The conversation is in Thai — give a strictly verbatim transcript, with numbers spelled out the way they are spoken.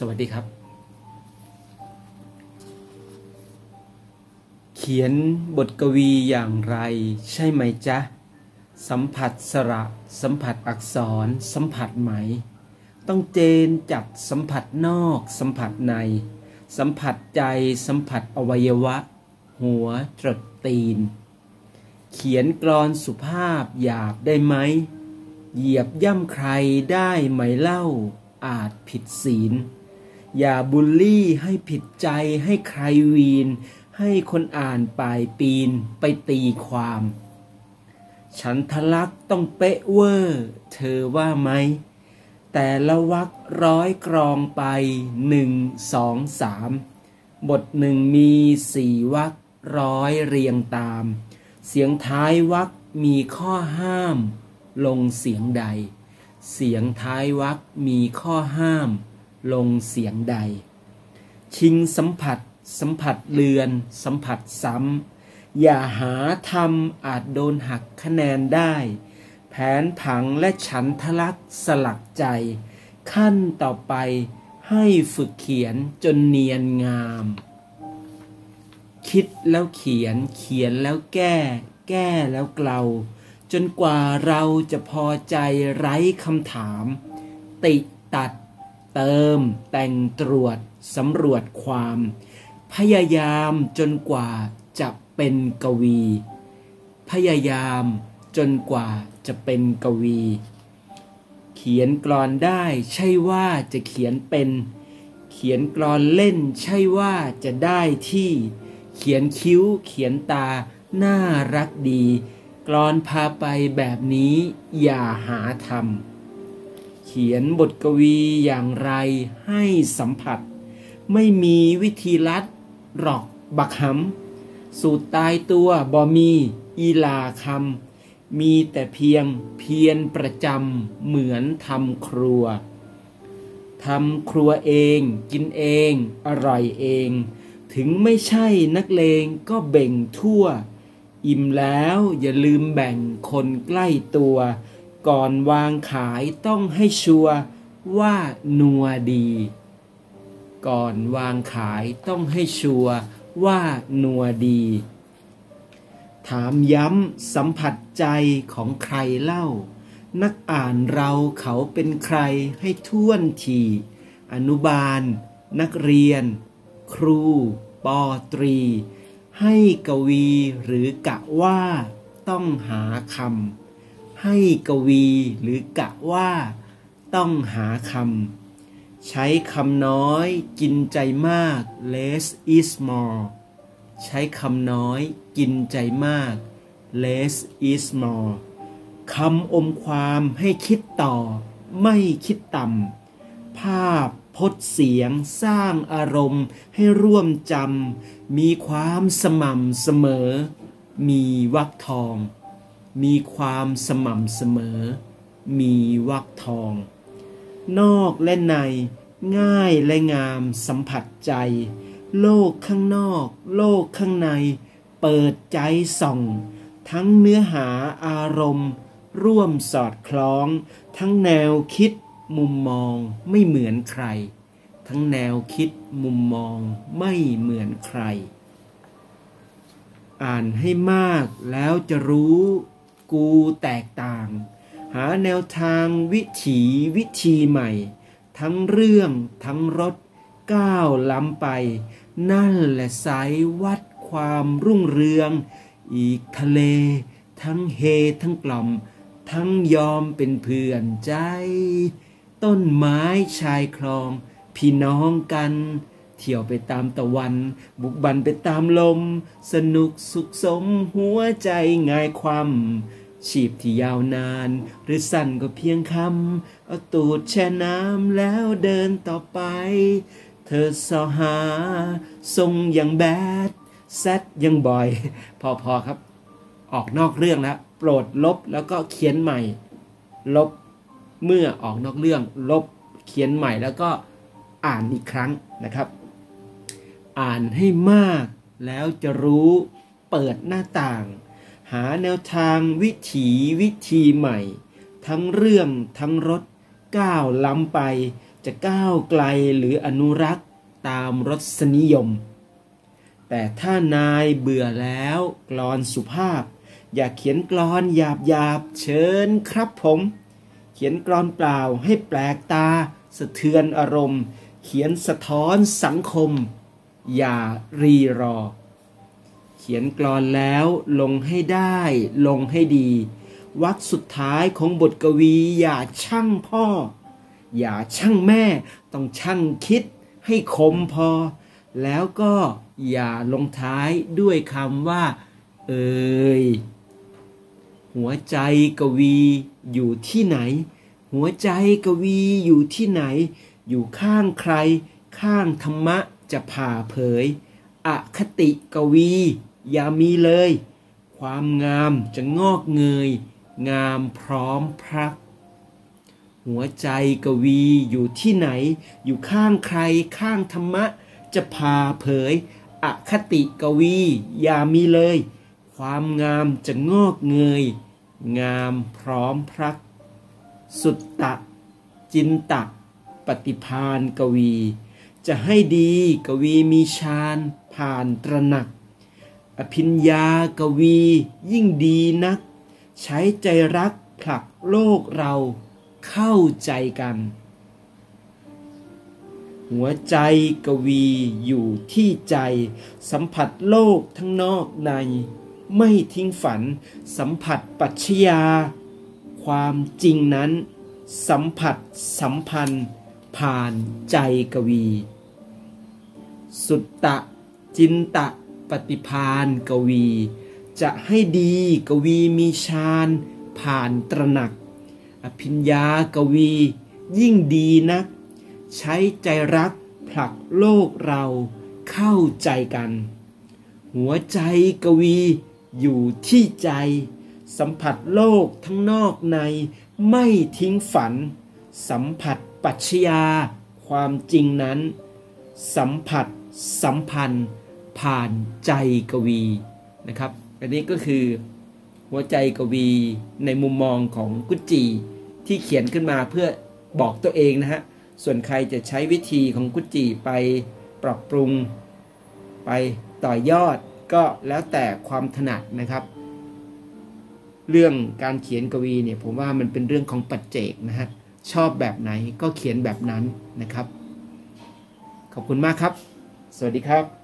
วัสดีครับเขียนบทกวีอย่างไรใช่ไหมจ๊ะสัมผัสสระสัมผัสอักษรสัมผัสไหมต้องเจนจัดสัมผัสนอกสัมผัสในสัมผัสใจสัมผัสอวัยวะหัวจรดตีนเขียนกลอนสุภาพหยาบได้ไหมเหยียบย่ำใครได้ไหมเล่าอาจผิดศีลอย่าบูลลี่ให้ผิดใจให้ใครวีนให้คนอ่านปลายปีนไปตีความฉันทะลักต้องเป๊ะเวอร์เธอว่าไหมแต่ละวรรคร้อยกรองไปหนึ่งสองสามบทหนึ่งมีสี่วรรคร้อยเรียงตามเสียงท้ายวรรคมีข้อห้ามลงเสียงใดเสียงท้ายวรรคมีข้อห้ามลงเสียงใดชิงสัมผัสสัมผัสเลือนสัมผัสซ้ำอย่าหาทำอาจโดนหักคะแนนได้แผนผังและฉันทะลักสลักใจขั้นต่อไปให้ฝึกเขียนจนเนียนงามคิดแล้วเขียนเขียนแล้วแก้แก้แล้วเกลาจนกว่าเราจะพอใจไร้คำถามติตัดเติมแต่งตรวจสำรวจความพยายามจนกว่าจะเป็นกวีพยายามจนกว่าจะเป็นกวีเขียนกลอนได้ใช่ว่าจะเขียนเป็นเขียนกลอนเล่นใช่ว่าจะได้ที่เขียนคิ้วเขียนตาน่ารักดีกลอนพาไปแบบนี้อย่าหาทำเขียนบทกวีอย่างไรให้สัมผัสไม่มีวิธีลัดหรอกบักหำสูตรตายตัวบ่มีอีลาคำมีแต่เพียงเพียรประจำเหมือนทำครัวทำครัวเองกินเองอร่อยเองถึงไม่ใช่นักเลงก็เบ่งทั่วอิ่มแล้วอย่าลืมแบ่งคนใกล้ตัวก่อนวางขายต้องให้ชัวร์ว่านัวดีก่อนวางขายต้องให้ชัวร์ว่านัวดีถามย้ำสัมผัสใจของใครเล่านักอ่านเราเขาเป็นใครให้ท่วนทีอนุบาลนักเรียนครูปอตรีให้กวีหรือกะว่าต้องหาคำให้กวีหรือกะว่าต้องหาคำใช้คำน้อยกินใจมาก less is more ใช้คำน้อยกินใจมาก less is more คำอมความให้คิดต่อไม่คิดต่ำภาพพจน์เสียงสร้างอารมณ์ให้ร่วมจำมีความสม่ำเสมอมีวรรคทองมีความสม่ำเสมอมีวรรคทองนอกและในง่ายและงามสัมผัสใจโลกข้างนอกโลกข้างในเปิดใจส่องทั้งเนื้อหาอารมณ์ร่วมสอดคล้องทั้งแนวคิดมุมมองไม่เหมือนใครทั้งแนวคิดมุมมองไม่เหมือนใครอ่านให้มากแล้วจะรู้กูแตกต่างหาแนวทางวิถีวิธีใหม่ทั้งเรื่องทั้งรสก้าวล้ำไปนั่นแหละสายวัดความรุ่งเรืองอีกทะเลทั้งเฮทั้งกล่อมทั้งยอมเป็นเพื่อนใจต้นไม้ชายคลองพี่น้องกันเที่ยวไปตามตะวันบุกบันไปตามลมสนุกสุขสมหัวใจง่ายความชีพที่ยาวนานหรือสั้นก็เพียงคำเอาตูดแช่น้ำแล้วเดินต่อไปเธอสอหาทรงอย่างแบดแซดยังบ่อยพอพอครับออกนอกเรื่องแล้วโปรดลบแล้วก็เขียนใหม่ลบเมื่อออกนอกเรื่องลบเขียนใหม่แล้วก็อ่านอีกครั้งนะครับอ่านให้มากแล้วจะรู้เปิดหน้าต่างหาแนวทางวิถีวิธีใหม่ทั้งเรื่องทั้งรสก้าวล้ำไปจะก้าวไกลหรืออนุรักษ์ตามรสนิยมแต่ถ้านายเบื่อแล้วกลอนสุภาพอยากเขียนกลอนหยาบหยาบเชิญครับผมเขียนกลอนเปล่าให้แปลกตาสะเทือนอารมณ์เขียนสะท้อนสังคมอย่ารีรอเขียนกลอนแล้วลงให้ได้ลงให้ดีวรรคสุดท้ายของบทกวีอย่าช่างพ่ออย่าช่างแม่ต้องช่างคิดให้คมพอแล้วก็อย่าลงท้ายด้วยคำว่าเอ่ยหัวใจกวีอยู่ที่ไหนหัวใจกวีอยู่ที่ไหนอยู่ข้างใครข้างธรรมะจะผ่าเผยอคติกวีอย่ามีเลยความงามจะงอกเงยงามพร้อมพรักหัวใจกวีอยู่ที่ไหนอยู่ข้างใครข้างธรรมะจะผ่าเผยอคติกวีอย่ามีเลยความงามจะงอกเงยงามพร้อมพรักสุตตะจินตะปฏิภาณกวีจะให้ดีกวีมีฌานผ่านตระหนักอภิญญากวียิ่งดีนักใช้ใจรักผลักโลกเราเข้าใจกันหัวใจกวีอยู่ที่ใจสัมผัสโลกทั้งนอกในไม่ทิ้งฝันสัมผัสปรัชญาความจริงนั้นสัมผัสสัมพันธ์ผ่านใจกวีสุตตะจินตะปฏิภาณกวีจะให้ดีกวีมีฌานผ่านตระหนักอภิญญากวียิ่งดีนักใช้ใจรักผลักโลกเราเข้าใจกันหัวใจกวีอยู่ที่ใจสัมผัสโลกทั้งนอกในไม่ทิ้งฝันสัมผัสปรัชญาความจริงนั้นสัมผัสสัมพันธ์ผ่านใจกวีนะครับอันนี้ก็คือหัวใจกวีในมุมมองของกุจจีที่เขียนขึ้นมาเพื่อบอกตัวเองนะฮะส่วนใครจะใช้วิธีของกุจจีไปปรับปรุงไปต่อยอดก็แล้วแต่ความถนัดนะครับเรื่องการเขียนกวีเนี่ยผมว่ามันเป็นเรื่องของปัจเจกนะฮะชอบแบบไหนก็เขียนแบบนั้นนะครับขอบคุณมากครับสวัสดีครับ